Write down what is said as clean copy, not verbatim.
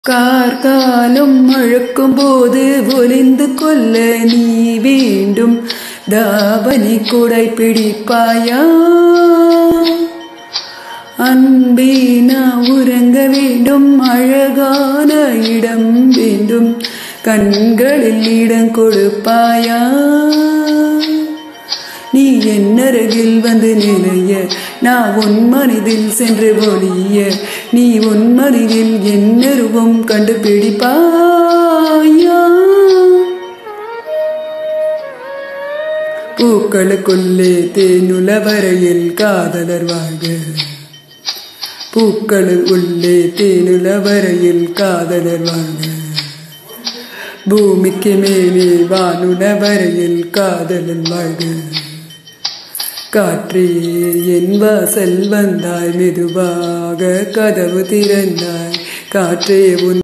கார்காலம் அழுக்கும் போது ஒளிந்து கொள்ள நீ வேண்டும் தாவணி கூடை பிடிப்பாயா? அன்பே நான் உறங்க வேண்டும், அழகான இடம் வேண்டும், கண்களில் இடம் கொடுப்பாயா? நீ என் அருகில் வந்து நிலைய, நான் உன் மனதில் சென்று ஒளிய, நீ உன் மனதில் என் உருவம் கண்டுபிடிப்பாயா? பூக்களுக்குள்ளே தேனுல வரையில் காதலர் வாழ்க, பூக்களுக்குள்ளே தேனுல வரையில் காதலர் வாழ்க, பூமிக்கு மேலே வானுல வரையில் காதலன் வாழ்க. காற்றே என் வாசல் வந்தாய், மெதுவாக கதவு திறந்தாய், காற்றே உன்